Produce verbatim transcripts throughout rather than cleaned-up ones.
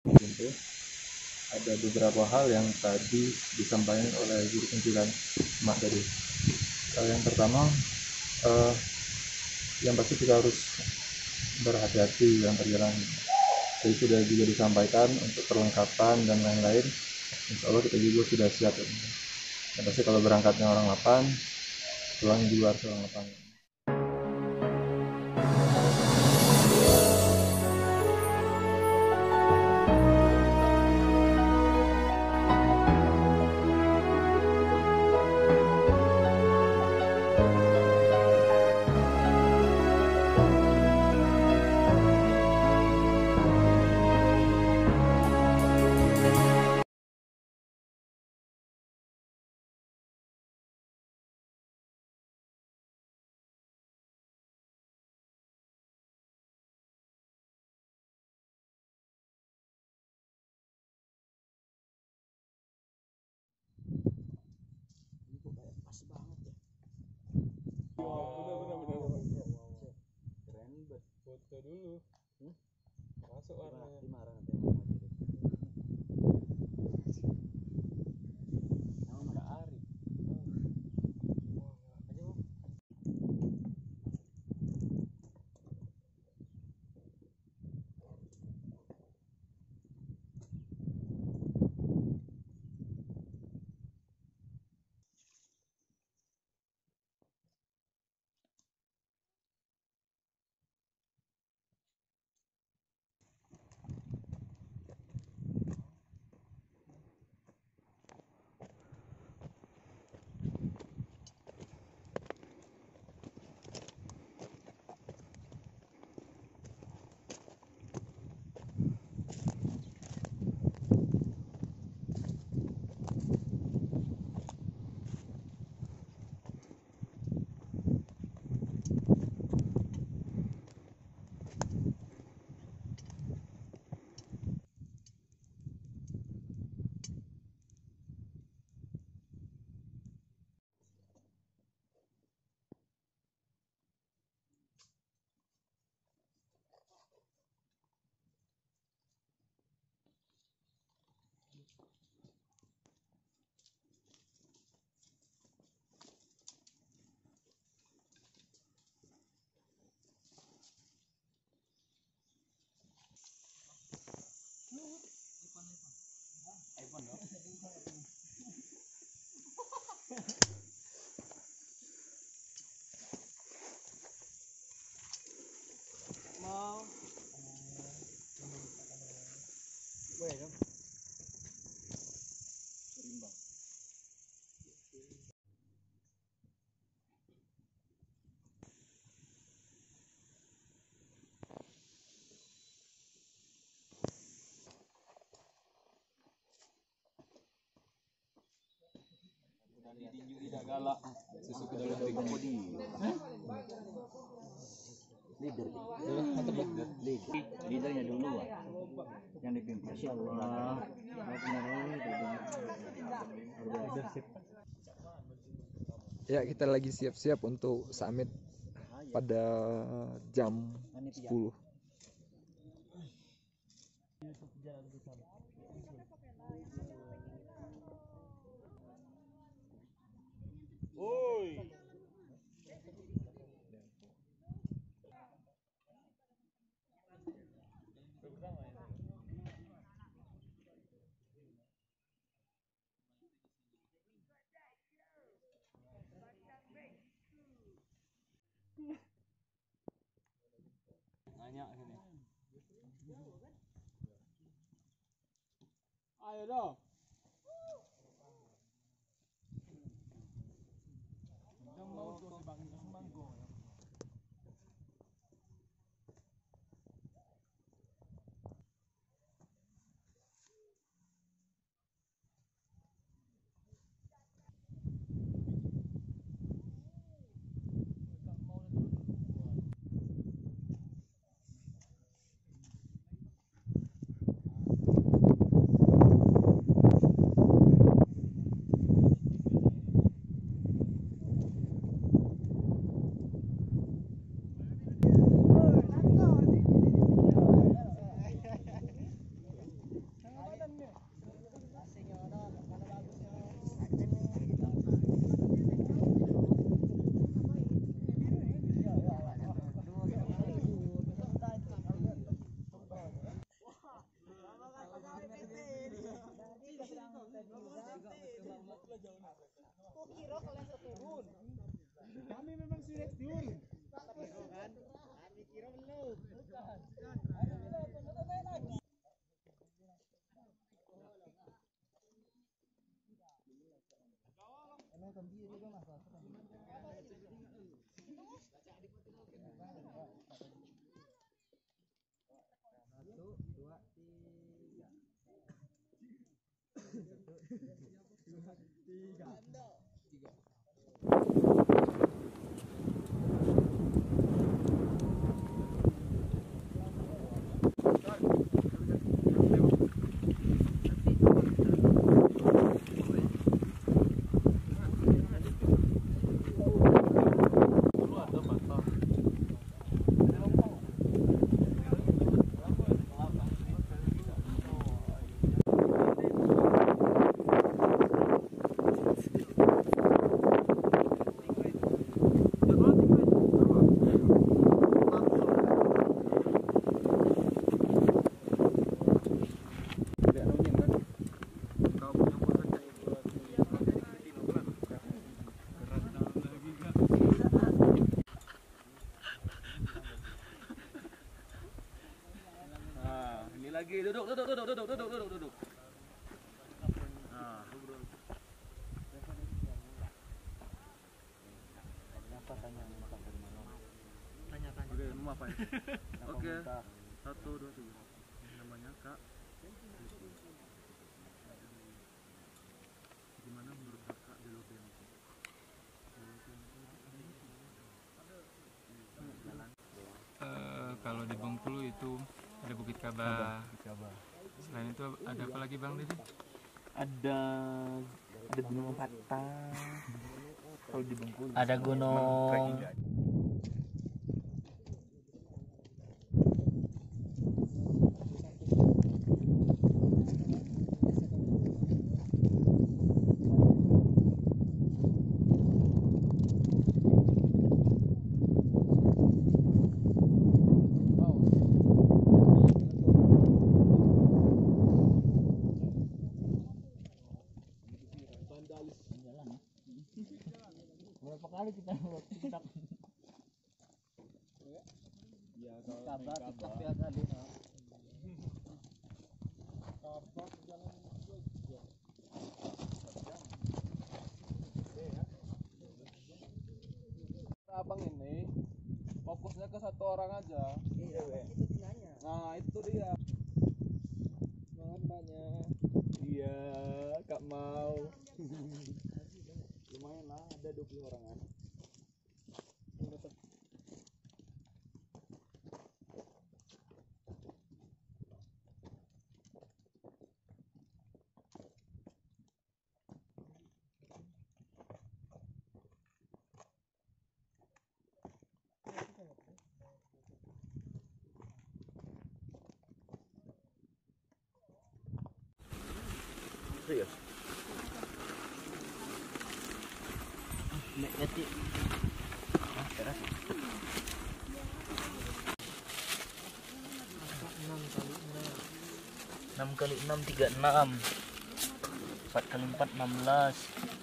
Tentu ada beberapa hal yang tadi disampaikan oleh guru kunci Mak tadi. Uh, yang pertama, uh, yang pasti kita harus berhati-hati dalam perjalanan. Jadi sudah juga disampaikan untuk perlengkapan dan lain-lain. Insya Allah kita juga sudah siap. Dan pasti kalau berangkatnya orang delapan, pulang di luar orang delapan. Foto dulu. Hmm? Masuk warnanya. Dimana nanti? Nama Ari. iPhone dong. Mau boleh dong. Serimbang. Ditinju tidak galak, susu ke dalam body. Leader, Leader, leadernya dulu yang dipimpin. Masya Allah. Ya, kita lagi siap-siap untuk summit pada jam sepuluh. Oi. Nanya sini. Ayo dong. Yang mau kau sebangun semanggo. Lagi duduk duduk duduk duduk duduk duduk duduk. Nah. Apa tanya makan dari mana? Tanya tanya. Oke, mau apa ya? Oke. Satu dua tiga. Namanya Kak. Gimana menurut Kakak di Lobe ini? Uh, kalau di Bengkulu itu ada Bukit Kaba. Selain itu ada apa lagi Bang Didi? Ada ada Gunung Patah. Kalau di Bengkulu ada gunung berapa kali kita buat TikTok? Ya, kabar TikTok ya kali. kabar jalan abang ini fokusnya ke satu orang aja. Iya, Nah itu dia. Semangat banyak. Iya, Kak mau. Lumayan lah, ada dua puluh orangan. Serius. Nek ngetik. Ah, teras. enam kali enam tiga puluh enam. empat kali empat enam belas.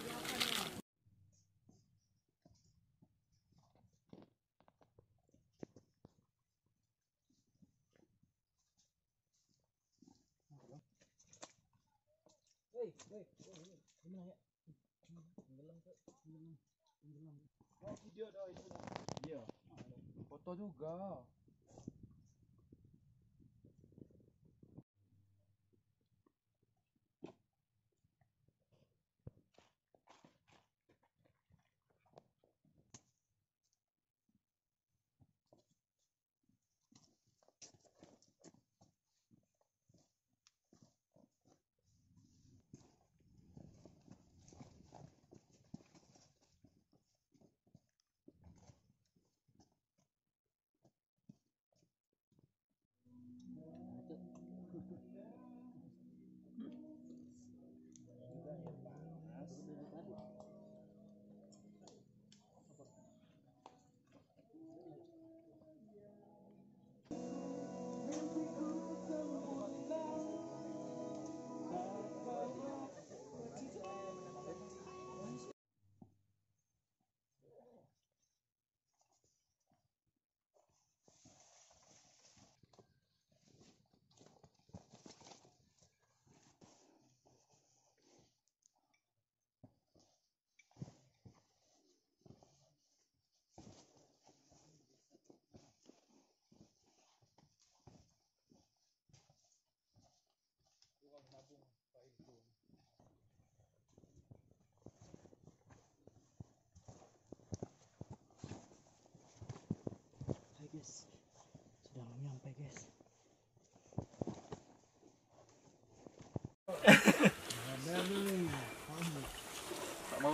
Oh, video dah itu. Iya. Foto juga.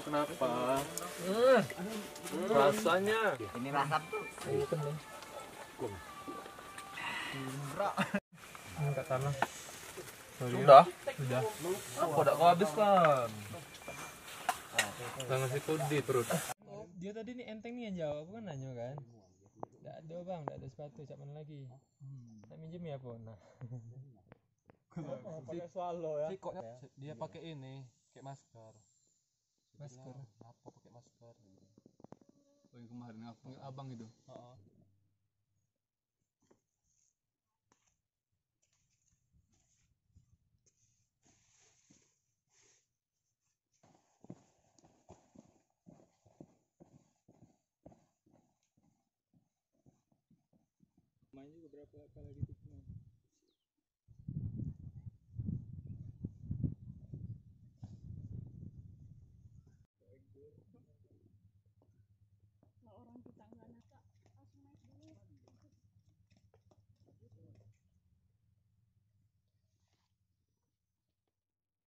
Kenapa? Hmm. Rasanya. Ini rasa tuh. Enggak tanah. Sudah. Sudah. Apa udah kau habiskan? Jangan ngasih kode terus. Dia tadi nih enteng nih yang jawab, aku kan nanya kan. Enggak ada bang, enggak ada sepatu, cak mana lagi? Tak minjem ya pun. Nah. Pakai swallow ya. Dia pakai ini, kayak masker. Masker. Apa pakai masker? Oh yang kemarin apa? Abang itu. Heeh. Main juga berapa kali gitu. Orang kita nggak